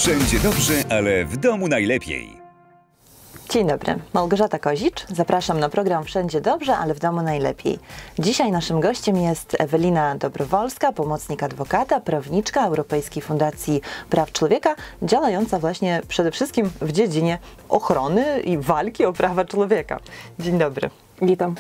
Wszędzie dobrze, ale w domu najlepiej. Dzień dobry, Małgorzata Kozicz. Zapraszam na program Wszędzie dobrze, ale w domu najlepiej. Dzisiaj naszym gościem jest Ewelina Dobrowolska, pomocnik adwokata, prawniczka Europejskiej Fundacji Praw Człowieka, działająca właśnie przede wszystkim w dziedzinie ochrony i walki o prawa człowieka. Dzień dobry. Witam.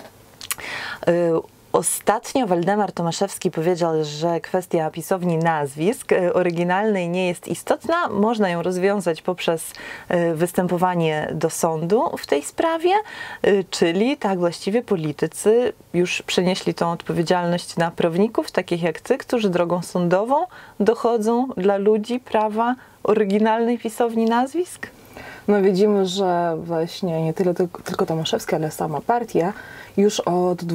Ostatnio Waldemar Tomaszewski powiedział, że kwestia pisowni nazwisk oryginalnej nie jest istotna. Można ją rozwiązać poprzez występowanie do sądu w tej sprawie, czyli tak właściwie politycy już przenieśli tą odpowiedzialność na prawników, takich jak ty, którzy drogą sądową dochodzą dla ludzi prawa oryginalnej pisowni nazwisk? No widzimy, że właśnie nie tyle tylko Tomaszewski, ale sama partia już od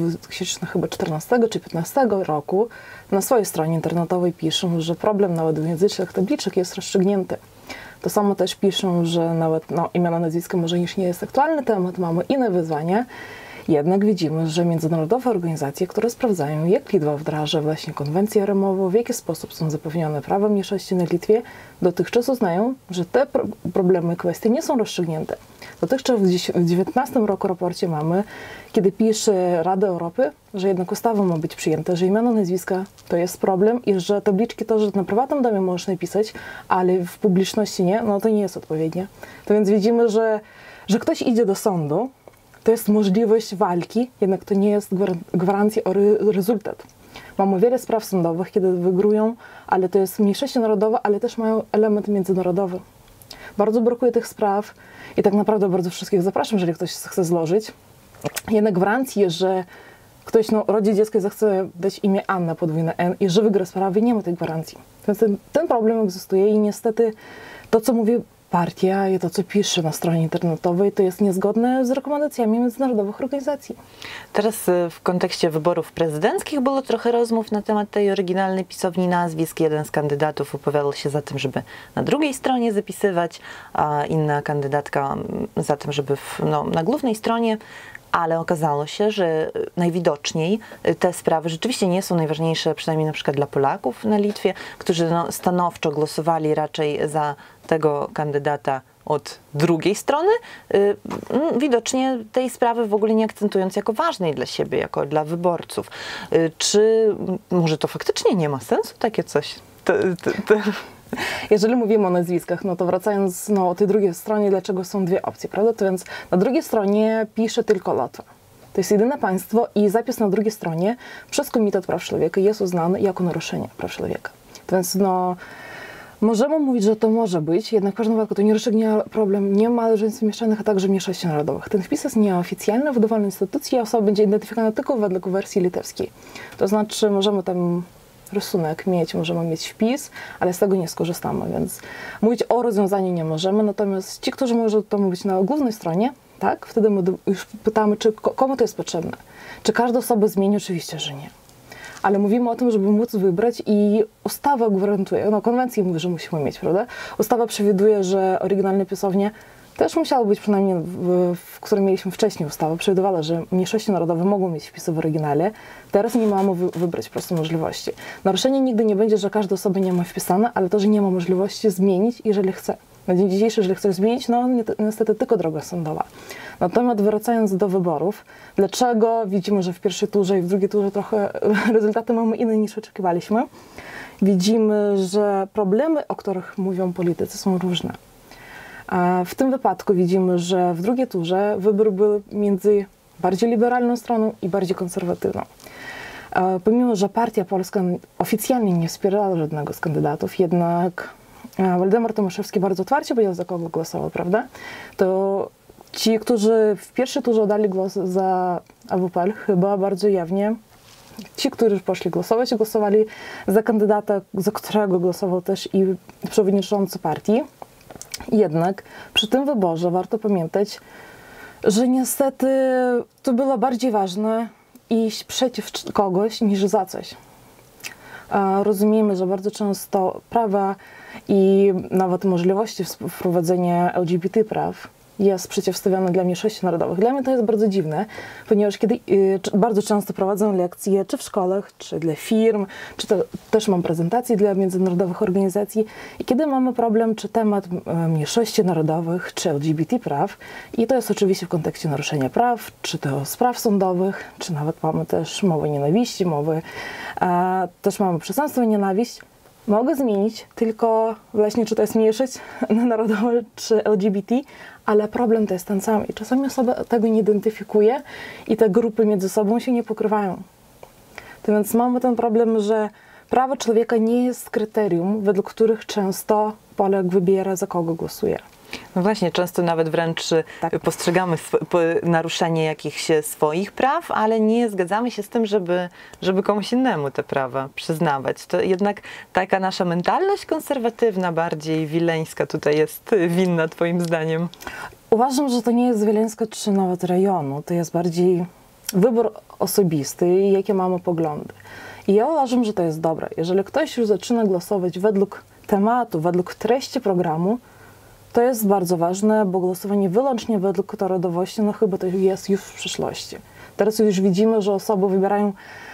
2014 czy 2015 roku na swojej stronie internetowej piszą, że problem nawet dwujęzycznych tabliczek jest rozstrzygnięty. To samo też piszą, że nawet imiona, nazwiska może już nie jest aktualny temat, mamy inne wyzwania. Jednak widzimy, że międzynarodowe organizacje, które sprawdzają, jak Litwa wdraża właśnie konwencję ramową, w jaki sposób są zapewnione prawa mniejszości na Litwie, dotychczas uznają, że te problemy, kwestie nie są rozstrzygnięte. Dotychczas w 2019 roku raporcie mamy, kiedy pisze Rada Europy, że jednak ustawa ma być przyjęta, że imiona, nazwiska to jest problem i że tabliczki to, że na prywatnym domie można pisać, ale w publiczności nie, no to nie jest odpowiednie. To więc widzimy, że ktoś idzie do sądu, to jest możliwość walki, jednak to nie jest gwarancja o rezultat. Mamy wiele spraw sądowych, kiedy wygrują, ale to jest mniejszości narodowa, ale też mają element międzynarodowy. Bardzo brakuje tych spraw i tak naprawdę bardzo wszystkich zapraszam, jeżeli ktoś chce złożyć. Jednak gwarancji, że ktoś rodzi dziecko i zechce dać imię Anna, podwójne N, i że wygra sprawę, nie ma tej gwarancji. Więc ten problem egzystuje i niestety to, co mówi partia i to, co pisze na stronie internetowej, to jest niezgodne z rekomendacjami międzynarodowych organizacji. Teraz w kontekście wyborów prezydenckich było trochę rozmów na temat tej oryginalnej pisowni nazwisk. Jeden z kandydatów opowiadał się za tym, żeby na drugiej stronie zapisywać, a inna kandydatka za tym, żeby na głównej stronie. Ale okazało się, że najwidoczniej te sprawy rzeczywiście nie są najważniejsze, przynajmniej na przykład dla Polaków na Litwie, którzy stanowczo głosowali raczej za tego kandydata od drugiej strony, widocznie tej sprawy w ogóle nie akcentując jako ważnej dla siebie, jako dla wyborców. Czy może to faktycznie nie ma sensu takie coś? Jeżeli mówimy o nazwiskach, no to wracając o tej drugiej stronie, dlaczego są dwie opcje, prawda? To więc na drugiej stronie pisze tylko Łotwa. To jest jedyne państwo i zapis na drugiej stronie przez Komitet Praw Człowieka jest uznany jako naruszenie praw człowieka. To więc możemy mówić, że to może być, jednak w każdym wypadku to nie rozstrzygnie problem nie małżeństw mieszczanych, a także mniejszości narodowych. Ten wpis jest nieoficjalny, w dowolnej instytucji, a osoba będzie identyfikowana tylko według wersji litewskiej. To znaczy możemy tam rysunek mieć, możemy mieć wpis, ale z tego nie skorzystamy, więc mówić o rozwiązaniu nie możemy, natomiast ci, którzy mogą to mówić na głównej stronie, tak, wtedy my już pytamy, czy komu to jest potrzebne. Czy każda osoba zmieni? Oczywiście, że nie. Ale mówimy o tym, żeby móc wybrać i ustawa gwarantuje, konwencja mówi, że musimy mieć, prawda? Ustawa przewiduje, że oryginalne pisownie też musiało być, przynajmniej w którym mieliśmy wcześniej ustawę, przewidywała, że mniejszości narodowe mogą mieć wpisy w oryginale. Teraz nie mamy wybrać po prostu możliwości. Naruszenie nigdy nie będzie, że każda osoba nie ma wpisane, ale to, że nie ma możliwości zmienić, jeżeli chce. Na dzień dzisiejszy, jeżeli chcesz zmienić, niestety tylko droga sądowa. Natomiast wracając do wyborów, dlaczego widzimy, że w pierwszej turze i w drugiej turze trochę rezultaty mamy inne niż oczekiwaliśmy? Widzimy, że problemy, o których mówią politycy, są różne. W tym wypadku widzimy, że w drugiej turze wybór był między bardziej liberalną stroną i bardziej konserwatywną. Pomimo, że Partia Polska oficjalnie nie wspierała żadnego z kandydatów, jednak Waldemar Tomaszewski bardzo otwarcie powiedział, za kogo głosował, prawda? To ci, którzy w pierwszej turze oddali głos za AWPL, chyba bardzo jawnie, ci, którzy poszli głosować, głosowali za kandydata, za którego głosował też i przewodniczący partii. Jednak przy tym wyborze warto pamiętać, że niestety to było bardziej ważne iść przeciw kogoś niż za coś. Rozumiemy, że bardzo często prawa i nawet możliwości wprowadzenia LGBT praw jest przeciwstawiony dla mniejszości narodowych. Dla mnie to jest bardzo dziwne, ponieważ bardzo często prowadzę lekcje, czy w szkołach, czy dla firm, czy też mam prezentacje dla międzynarodowych organizacji i kiedy mamy problem, czy temat mniejszości narodowych, czy LGBT praw, i to jest oczywiście w kontekście naruszenia praw, czy to spraw sądowych, czy nawet mamy też mowę nienawiści, też mamy przestępstwo nienawiść, mogę zmienić tylko właśnie, czy to jest mniejszość narodowa, czy LGBT, ale problem to jest ten sam i czasami osoba tego nie identyfikuje i te grupy między sobą się nie pokrywają. To więc mamy ten problem, że prawo człowieka nie jest kryterium, według których często Polak wybiera, za kogo głosuje. No właśnie, często nawet wręcz postrzegamy naruszenie jakichś swoich praw, ale nie zgadzamy się z tym, żeby komuś innemu te prawa przyznawać. To jednak taka nasza mentalność konserwatywna, bardziej wileńska tutaj jest winna, twoim zdaniem? Uważam, że to nie jest wileńska czy nawet rejonu. To jest bardziej wybór osobisty i jakie mamy poglądy. I ja uważam, że to jest dobre. Jeżeli ktoś już zaczyna głosować według tematu, według treści programu, to jest bardzo ważne, bo głosowanie wyłącznie według narodowości, no chyba to jest już w przyszłości. Teraz już widzimy, że osoby wybierają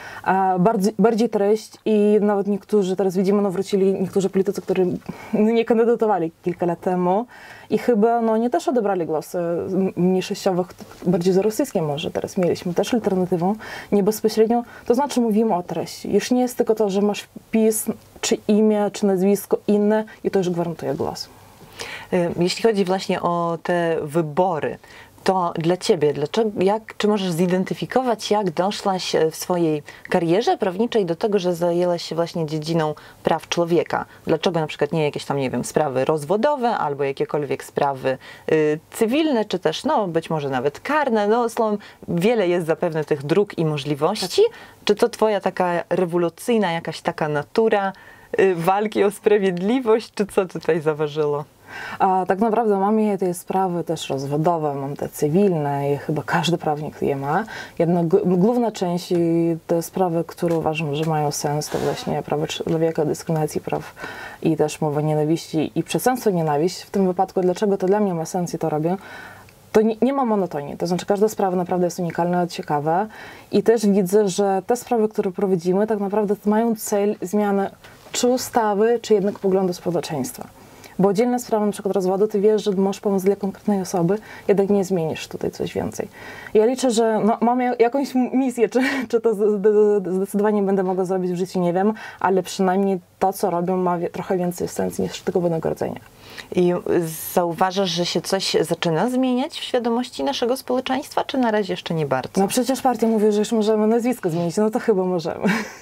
bardziej treść i nawet niektórzy, teraz widzimy, no wrócili niektórzy politycy, którzy nie kandydatowali kilka lat temu i chyba no nie też odebrali głosy mniejszościowych, bardziej za rosyjskie może teraz mieliśmy też alternatywą, nie bezpośrednio, to znaczy mówimy o treści. Już nie jest tylko to, że masz wpis, czy imię, czy nazwisko inne i to już gwarantuje głos. Jeśli chodzi właśnie o te wybory, to dla ciebie, czy możesz zidentyfikować, jak doszłaś w swojej karierze prawniczej do tego, że zajęłaś się właśnie dziedziną praw człowieka? Dlaczego na przykład nie jakieś tam, nie wiem, sprawy rozwodowe albo jakiekolwiek sprawy cywilne, czy też, no, być może nawet karne, no, słowem, wiele jest zapewne tych dróg i możliwości. Tak. Czy to twoja taka rewolucyjna jakaś taka natura walki o sprawiedliwość, czy co tutaj zaważyło? Tak naprawdę mam je te sprawy też rozwodowe, mam te cywilne i chyba każdy prawnik je ma. Jednak główna część i te sprawy, które uważam, że mają sens, to właśnie prawo człowieka, dyskryminacji praw i też mowa nienawiści i przestępstwo nienawiść. W tym wypadku, dlaczego to dla mnie ma sens i to robię, to nie ma monotonii. To znaczy każda sprawa naprawdę jest unikalna, ciekawa i też widzę, że te sprawy, które prowadzimy, tak naprawdę mają cel zmiany czy ustawy, czy jednak poglądu społeczeństwa. Bo oddzielna sprawa, na przykład rozwodu, ty wiesz, że możesz pomóc dla konkretnej osoby, jednak nie zmienisz tutaj coś więcej. Ja liczę, że no, mam jakąś misję, czy to zdecydowanie będę mogła zrobić w życiu, nie wiem, ale przynajmniej to, co robią, ma trochę więcej sensu niż tylko wynagrodzenia. I zauważasz, że się coś zaczyna zmieniać w świadomości naszego społeczeństwa, czy na razie jeszcze nie bardzo? No przecież partia mówi, że już możemy nazwisko zmienić, no to chyba możemy.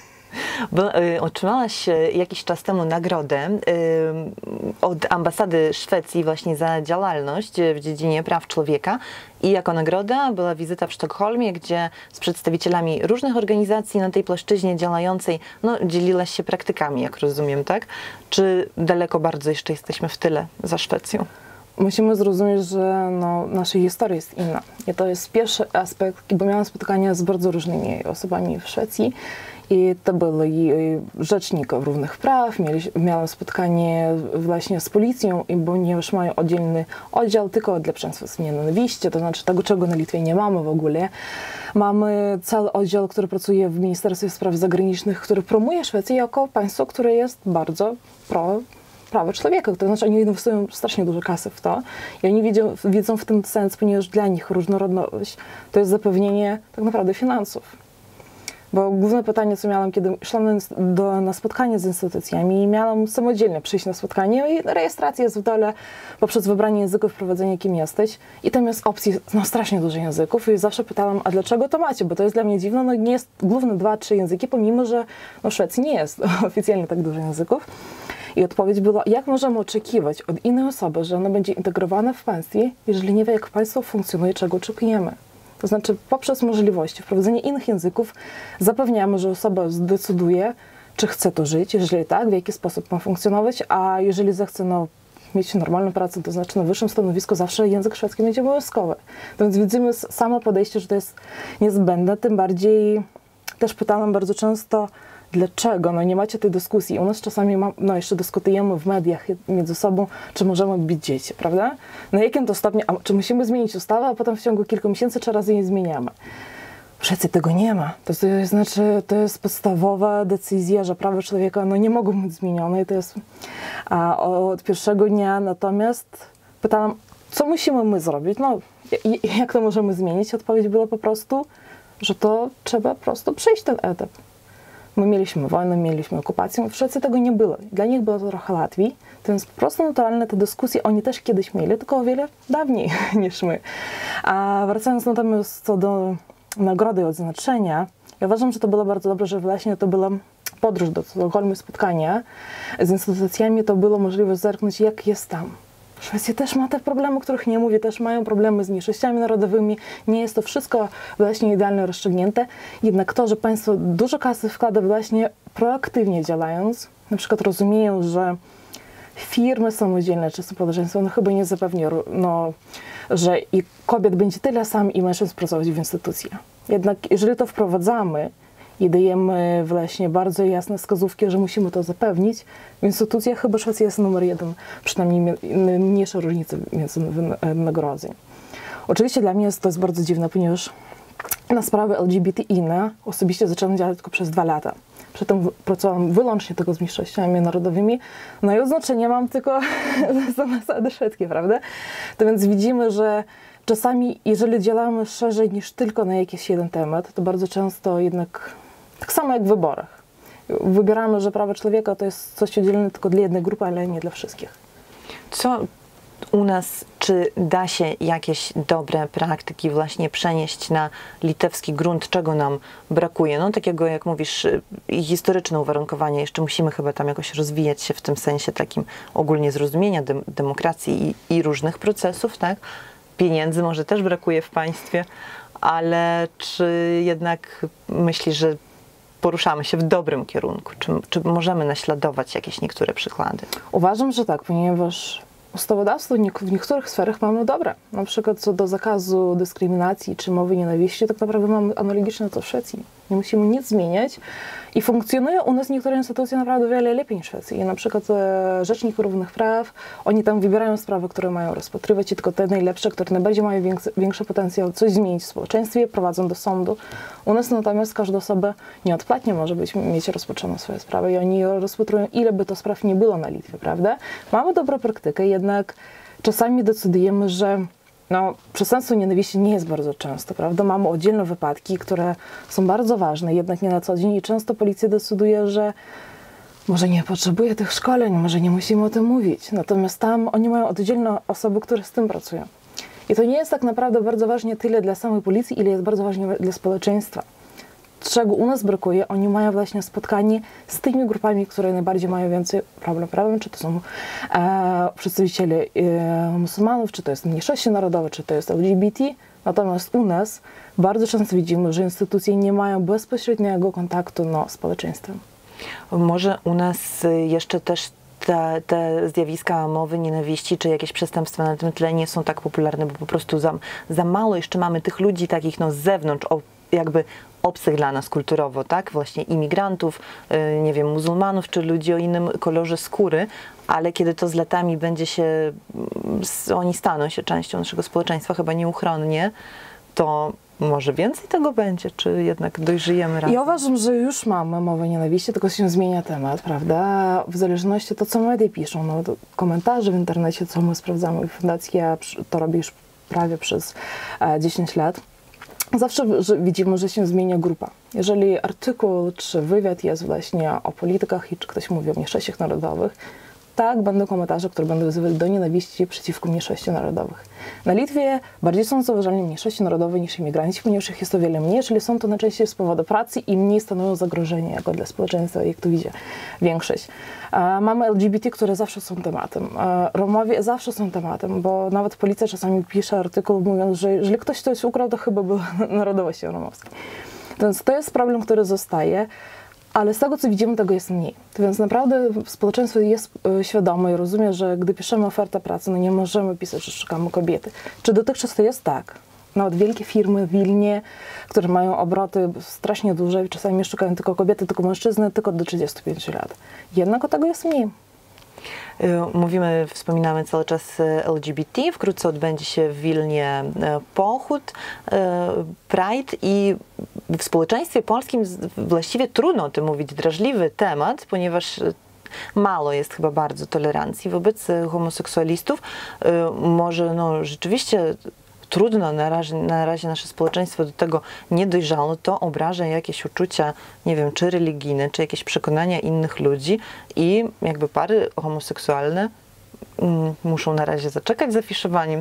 Bo otrzymałaś jakiś czas temu nagrodę od ambasady Szwecji właśnie za działalność w dziedzinie praw człowieka i jako nagroda była wizyta w Sztokholmie, gdzie z przedstawicielami różnych organizacji na tej płaszczyźnie działającej no, dzieliłaś się praktykami, jak rozumiem, tak? Czy daleko bardzo jeszcze jesteśmy w tyle za Szwecją? Musimy zrozumieć, że no, nasza historia jest inna. I to jest pierwszy aspekt, bo miałam spotkania z bardzo różnymi osobami w Szwecji. I to byli rzeczników równych praw, miałam spotkanie właśnie z policją, ponieważ mają oddzielny oddział tylko dla przestępstw nienawiści, to znaczy tego, czego na Litwie nie mamy w ogóle. Mamy cały oddział, który pracuje w Ministerstwie Spraw Zagranicznych, który promuje Szwecję jako państwo, które jest bardzo prawa człowieka. To znaczy oni inwestują strasznie dużo kasy w to i oni widzą w tym sens, ponieważ dla nich różnorodność to jest zapewnienie tak naprawdę finansów. Bo główne pytanie, co miałam, kiedy szłam na spotkanie z instytucjami i miałam samodzielnie przyjść na spotkanie i rejestracja jest w dole poprzez wybranie języków, wprowadzenie, kim jesteś. I tam jest opcji, no strasznie dużo języków i zawsze pytałam, a dlaczego to macie? Bo to jest dla mnie dziwne, no nie jest główne 2-3 języki, pomimo, że no, w Szwecji nie jest oficjalnie tak dużo języków. I odpowiedź była, jak możemy oczekiwać od innej osoby, że ona będzie integrowana w państwie, jeżeli nie wie, jak państwo funkcjonuje, czego oczekujemy. To znaczy poprzez możliwości wprowadzenia innych języków zapewniamy, że osoba zdecyduje, czy chce to żyć, jeżeli tak, w jaki sposób ma funkcjonować, a jeżeli zechce no, mieć normalną pracę, to znaczy na wyższym stanowisku zawsze język szwedzki będzie obowiązkowy. Więc widzimy samo podejście, że to jest niezbędne, tym bardziej też pytałam bardzo często, dlaczego no, nie macie tej dyskusji. U nas czasami jeszcze dyskutujemy w mediach między sobą, czy możemy bić dzieci, prawda? Na jakim to stopniu, czy musimy zmienić ustawę, a potem w ciągu kilku miesięcy 3 razy je zmieniamy. Przecież tego nie ma. To znaczy, to jest podstawowa decyzja, że prawa człowieka no, nie mogą być zmienione. I to jest od pierwszego dnia. Natomiast pytałam, co musimy my zrobić? No, jak to możemy zmienić? Odpowiedź była po prostu, że to trzeba po prostu przejść ten etap. My mieliśmy wojnę, mieliśmy okupację, w Szwecji tego nie było. Dla nich było to trochę łatwiej, więc po prostu naturalne te dyskusje oni też kiedyś mieli, tylko o wiele dawniej niż my. A wracając natomiast co do nagrody i odznaczenia, ja uważam, że to było bardzo dobrze, że właśnie to była podróż do Sztokholmu, spotkania z instytucjami, to było możliwość zerknąć, jak jest tam. Szwecja też ma te problemy, o których nie mówię, też mają problemy z mniejszościami narodowymi. Nie jest to wszystko właśnie idealnie rozstrzygnięte. Jednak to, że państwo dużo kasy wkłada właśnie proaktywnie działając, na przykład rozumieją, że firmy samodzielne czy społeczeństwo no chyba nie zapewni, no, że i kobiet będzie tyle sam i mężczyzn pracować w instytucji. Jednak jeżeli to wprowadzamy i dajemy właśnie bardzo jasne wskazówki, że musimy to zapewnić, w instytucjach chyba Szwecja jest numer 1, przynajmniej mniejsza różnica między wynagrodzeń. Oczywiście dla mnie to jest bardzo dziwne, ponieważ na sprawy LGBTI osobiście zaczęłam działać tylko przez 2 lata. Przedtem pracowałam wyłącznie tylko z mniejszościami narodowymi, no i oznaczenie mam tylko za zasady szwedzkie, prawda? To więc widzimy, że czasami, jeżeli działamy szerzej niż tylko na jakiś jeden temat, to bardzo często jednak, tak samo jak w wyborach, wybieramy, że prawa człowieka to jest coś oddzielne tylko dla jednej grupy, ale nie dla wszystkich. Co u nas, czy da się jakieś dobre praktyki właśnie przenieść na litewski grunt, czego nam brakuje? No takiego, jak mówisz, historyczne uwarunkowania, jeszcze musimy chyba tam jakoś rozwijać się w tym sensie takim ogólnie zrozumienia demokracji i różnych procesów, tak? Pieniędzy może też brakuje w państwie, ale czy jednak myślisz, że poruszamy się w dobrym kierunku? Czy możemy naśladować jakieś niektóre przykłady? Uważam, że tak, ponieważ ustawodawstwo w niektórych sferach mamy dobre. Na przykład co do zakazu dyskryminacji czy mowy nienawiści, tak naprawdę mamy analogiczne to w Szwecji. Nie musimy nic zmieniać i funkcjonują u nas niektóre instytucje naprawdę o wiele lepiej niż w Szwecji. I na przykład Rzecznik Równych Praw, oni tam wybierają sprawy, które mają rozpatrywać i tylko te najlepsze, które najbardziej mają większy potencjał coś zmienić w społeczeństwie, prowadzą do sądu. U nas natomiast każda osoba nieodpłatnie może mieć rozpoczęną swoje sprawy i oni rozpatrują, ile by to spraw nie było na Litwie, prawda? Mamy dobrą praktykę, jednak czasami decydujemy, że przestępstwo nienawiści nie jest bardzo często, prawda? Mamy oddzielne wypadki, które są bardzo ważne, jednak nie na co dzień i często policja decyduje, że może nie potrzebuje tych szkoleń, może nie musimy o tym mówić. Natomiast tam oni mają oddzielne osoby, które z tym pracują. I to nie jest tak naprawdę bardzo ważne tyle dla samej policji, ile jest bardzo ważne dla społeczeństwa. Czego u nas brakuje, oni mają właśnie spotkanie z tymi grupami, które najbardziej mają więcej problem, czy to są przedstawiciele muzułmanów, czy to jest mniejszości narodowe, czy to jest LGBT. Natomiast u nas bardzo często widzimy, że instytucje nie mają bezpośredniego kontaktu z społeczeństwem. Może u nas jeszcze też te zjawiska mowy nienawiści, czy jakieś przestępstwa na tym tle nie są tak popularne, bo po prostu za mało jeszcze mamy tych ludzi takich z zewnątrz, jakby obcych dla nas kulturowo, tak? Właśnie imigrantów, nie wiem, muzułmanów, czy ludzi o innym kolorze skóry, ale kiedy to z latami oni staną się częścią naszego społeczeństwa, chyba nieuchronnie, to może więcej tego będzie, czy jednak dojrzyjemy razem? Ja uważam, że już mamy mowę nienawiści, tylko się zmienia temat, prawda? W zależności od tego, co media piszą, komentarze w internecie, co my sprawdzamy w fundacji, ja to robię już prawie przez 10 lat. Zawsze widzimy, że się zmienia grupa. Jeżeli artykuł czy wywiad jest właśnie o politykach i czy ktoś mówi o mniejszościach narodowych, tak, będą komentarze, które będą wzywać do nienawiści przeciwko mniejszościom narodowych. Na Litwie bardziej są zauważalne mniejszości narodowe niż imigranci, ponieważ ich jest o wiele mniej, czyli są to najczęściej z powodu pracy i mniej stanowią zagrożenie jako dla społeczeństwa, jak tu widzi większość. Mamy LGBT, które zawsze są tematem. Romowie zawsze są tematem, bo nawet policja czasami pisze artykuł, mówiąc, że jeżeli ktoś coś ukrał, to chyba był narodowości romowskiej. Więc to jest problem, który zostaje. Ale z tego, co widzimy, tego jest mniej. Więc naprawdę społeczeństwo jest świadome i rozumie, że gdy piszemy ofertę pracy, nie możemy pisać, że szukamy kobiety. Czy dotychczas to jest tak? nawet wielkie firmy w Wilnie, które mają obroty strasznie duże, czasami szukają tylko kobiety, tylko mężczyzny, tylko do 35 lat. Jednak tego jest mniej. Wspominamy cały czas LGBT. Wkrótce odbędzie się w Wilnie pochód, Pride i w społeczeństwie polskim właściwie trudno o tym mówić, drażliwy temat, ponieważ mało jest chyba bardzo tolerancji wobec homoseksualistów. Może rzeczywiście trudno na razie nasze społeczeństwo do tego nie dojrzało, to obraża jakieś uczucia, nie wiem, czy religijne, czy jakieś przekonania innych ludzi i jakby pary homoseksualne muszą na razie zaczekać z afiszowaniem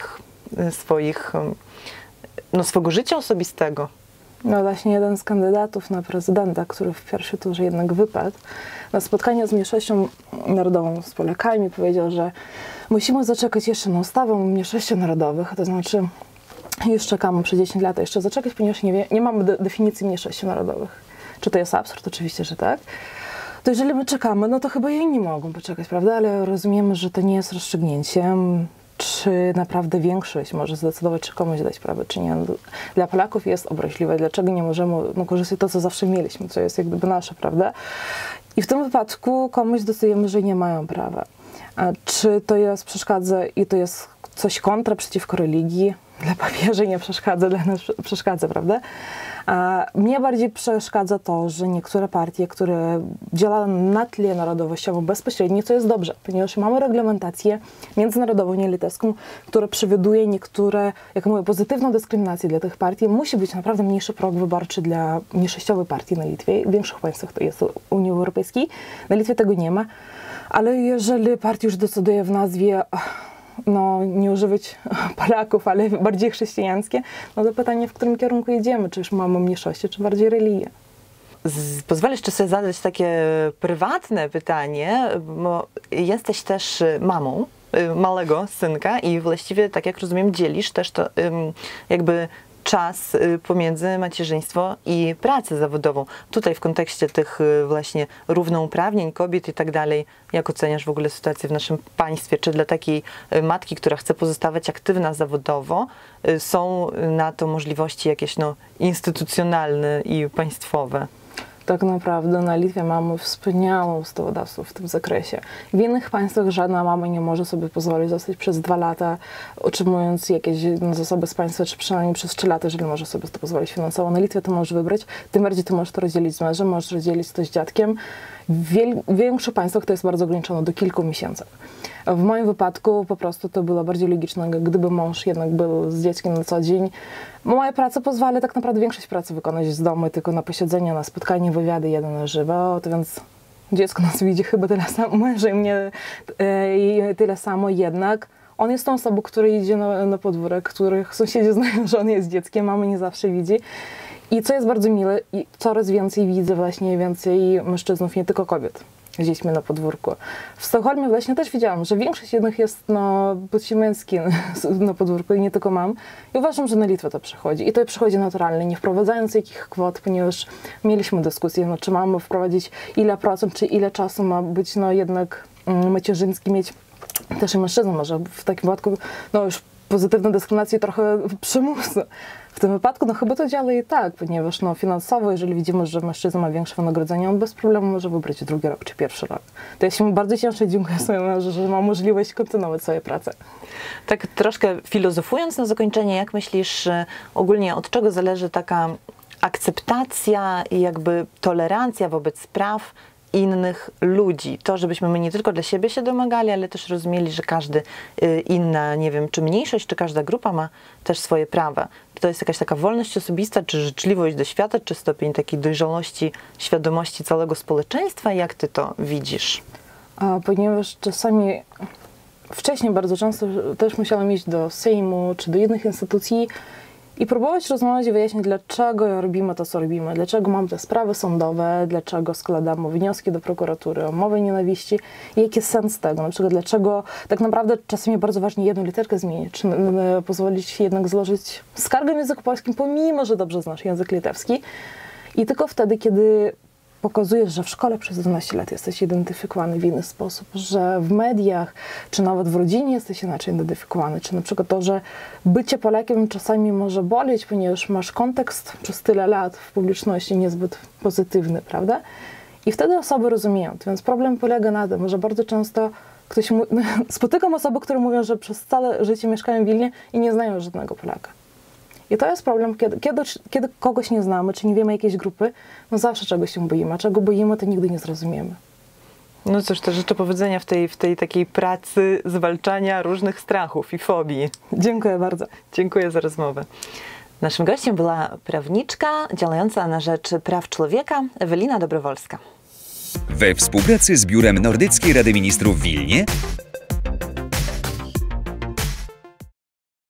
swojego życia osobistego. No właśnie jeden z kandydatów na prezydenta, który w pierwszej turze jednak wypadł, na spotkaniu z mniejszością narodową, z Polakami, powiedział, że musimy zaczekać jeszcze na ustawę o mniejszościach narodowych, to znaczy już czekamy przez 10 lat jeszcze zaczekać, ponieważ nie mamy definicji mniejszości narodowych. Czy to jest absurd? Oczywiście, że tak. To jeżeli my czekamy, no to chyba i inni mogą poczekać, prawda? Ale rozumiemy, że to nie jest rozstrzygnięciem. Czy naprawdę większość może zdecydować, czy komuś dać prawo, czy nie. Dla Polaków jest obraźliwe. Dlaczego nie możemy korzystać to, co zawsze mieliśmy, co jest jak gdyby nasze, prawda? I w tym wypadku komuś decydujemy, że nie mają prawa. A czy to jest przeszkadza i to jest coś kontra przeciwko religii? Dla papieży nie przeszkadza, dla nas przeszkadza, prawda? A mnie bardziej przeszkadza to, że niektóre partie, które działają na tle narodowościowym bezpośrednio, co jest dobrze, ponieważ mamy reglamentację międzynarodową, nielitewską, która przewiduje niektóre, jak mówię, pozytywną dyskryminację dla tych partii. Musi być naprawdę mniejszy próg wyborczy dla mniejszościowej partii na Litwie. W większych państwach to jest Unii Europejskiej. Na Litwie tego nie ma. Ale jeżeli partia już decyduje w nazwie nie używać Polaków, ale bardziej chrześcijańskie, no to pytanie, w którym kierunku jedziemy? Czy już mamy mniejszości, czy bardziej religię? Pozwolę jeszcze sobie zadać takie prywatne pytanie, bo jesteś też mamą małego synka i właściwie, tak jak rozumiem, dzielisz też to jakby czas pomiędzy macierzyństwo i pracę zawodową. Tutaj w kontekście tych właśnie równouprawnień kobiet i tak dalej, jak oceniasz w ogóle sytuację w naszym państwie? Czy dla takiej matki, która chce pozostawać aktywna zawodowo, są na to możliwości jakieś instytucjonalne i państwowe? Tak naprawdę na Litwie mamy wspaniałą ustawodawstwo w tym zakresie. W innych państwach żadna mama nie może sobie pozwolić zostać przez 2 lata, otrzymując jakieś zasoby z państwa, czy przynajmniej przez 3 lata, jeżeli może sobie to pozwolić finansowo. Na Litwie to możesz wybrać, tym bardziej ty możesz to rozdzielić z mężem, możesz rozdzielić to z dziadkiem. W większych państwach to jest bardzo ograniczone do kilku miesięcy. W moim wypadku po prostu to było bardziej logiczne, gdyby mąż jednak był z dzieckiem na co dzień. Moja praca pozwala tak naprawdę większość pracy wykonać z domu, tylko na posiedzenia, na spotkanie, wywiady jeden na żywo, to więc dziecko nas widzi chyba tyle samo, męża i mnie tyle samo, jednak on jest tą osobą, która idzie na podwórek, których sąsiedzi znają, że on jest dzieckiem, mamy nie zawsze widzi. I co jest bardzo miłe, i coraz więcej widzę właśnie więcej mężczyznów, nie tylko kobiet, z dziećmi na podwórku. W Sztokholmie właśnie też widziałam, że większość jednak jest płci męskiej na podwórku i nie tylko mam. I uważam, że na Litwę to przychodzi. I to przychodzi naturalnie, nie wprowadzając jakich kwot, ponieważ mieliśmy dyskusję, czy mamy wprowadzić ile procent, czy ile czasu ma być jednak macierzyński mieć. Też i mężczyzna może w takim wypadku już pozytywna dyskryminacja trochę przymusu. W tym wypadku chyba to działa i tak, ponieważ finansowo, jeżeli widzimy, że mężczyzna ma większe wynagrodzenie, on bez problemu może wybrać drugi rok czy pierwszy rok. To ja się mu bardzo cieszę, dziękuję swojemu mężu, że ma możliwość kontynuować swoją pracę. Tak troszkę filozofując na zakończenie, jak myślisz ogólnie, od czego zależy taka akceptacja i jakby tolerancja wobec praw innych ludzi? To, żebyśmy my nie tylko dla siebie się domagali, ale też rozumieli, że każdy inna, nie wiem, czy mniejszość, czy każda grupa ma też swoje prawa. Czy to jest jakaś taka wolność osobista, czy życzliwość do świata, czy stopień takiej dojrzałości, świadomości całego społeczeństwa? Jak ty to widzisz? Ponieważ czasami, wcześniej bardzo często też musiałam iść do Sejmu, czy do innych instytucji i próbować rozmawiać i wyjaśnić, dlaczego robimy to, co robimy, dlaczego mamy te sprawy sądowe, dlaczego składamy wnioski do prokuratury o mowę nienawiści i jaki jest sens tego, na przykład dlaczego tak naprawdę czasami bardzo ważnie jedną literkę zmienić, czy pozwolić jednak złożyć skargę w języku polskim, pomimo że dobrze znasz język litewski. I tylko wtedy, kiedy pokazujesz, że w szkole przez 12 lat jesteś identyfikowany w inny sposób, że w mediach, czy nawet w rodzinie jesteś inaczej identyfikowany, czy na przykład to, że bycie Polakiem czasami może boleć, ponieważ masz kontekst przez tyle lat w publiczności niezbyt pozytywny, prawda? I wtedy osoby rozumieją. Więc problem polega na tym, że bardzo często spotykam osoby, które mówią, że przez całe życie mieszkają w Wilnie i nie znają żadnego Polaka. I to jest problem, kiedy kogoś nie znamy, czy nie wiemy jakiejś grupy, no zawsze czegoś się boimy, a czego boimy, to nigdy nie zrozumiemy. No cóż, to życzę powodzenia w tej takiej pracy zwalczania różnych strachów i fobii. Dziękuję bardzo. Dziękuję za rozmowę. Naszym gościem była prawniczka działająca na rzecz praw człowieka Ewelina Dobrowolska. We współpracy z Biurem Nordyckiej Rady Ministrów w Wilnie